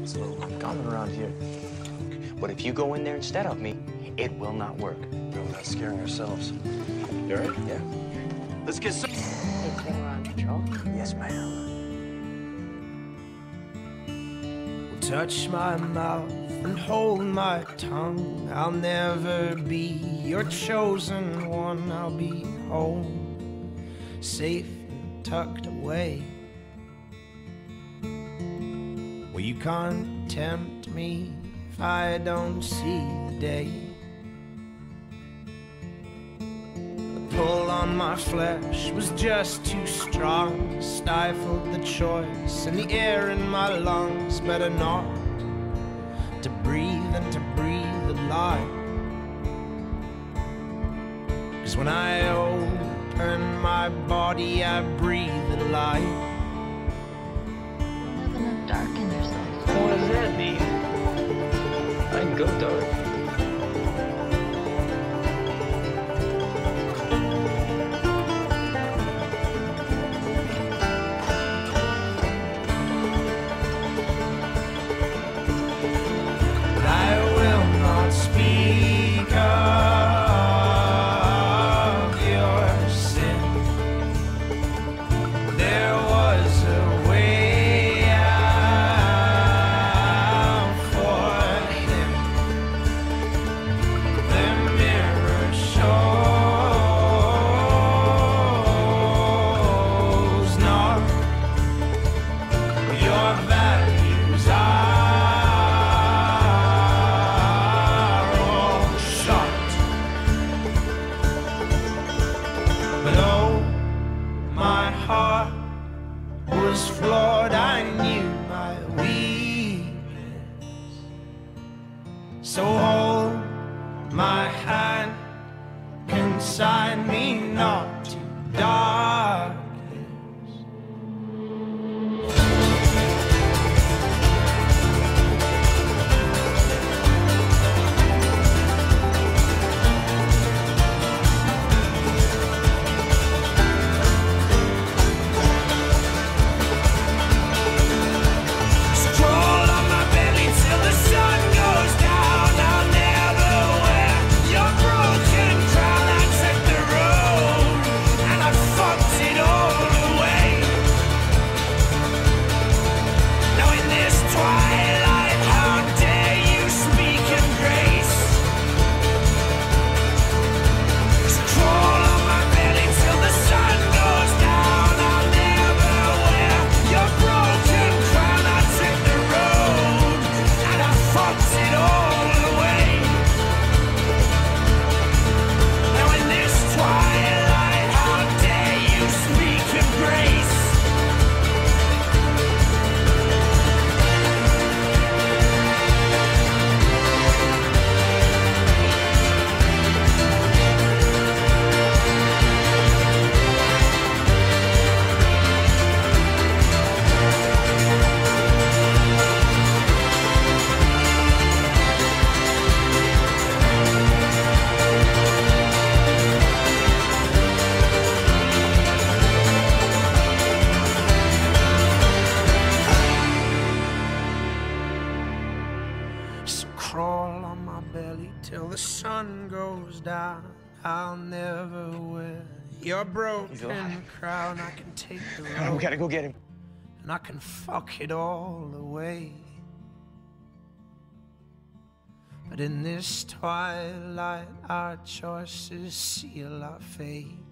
It's a little uncommon around here. But if you go in there instead of me, it will not work. No, we're not scaring ourselves. You all right? Yeah. Let's get some. Hey, today we're on patrol. Yes, ma'am. Touch my mouth and hold my tongue. I'll never be your chosen one. I'll be home, safe and tucked away, where you can't tempt me if I don't see the day. The pull on my flesh was just too strong, stifled the choice in the air in my lungs. Better not to breathe than to breathe a lie. 'Cause when I open my body, I breathe the light. You're gonna darken yourself. What does that mean? I can go dark. Speak of your sin. There was a way out for him. The mirror shows not your values are. But oh, my heart was flawed. I knew my weakness. So hold my hand, consign me not to darkness. Crawl on my belly till the sun goes down. I'll never wear your broken crown. I can take the road, We gotta go get him. and I can fuck it all away. But in this twilight, our choices seal our fate.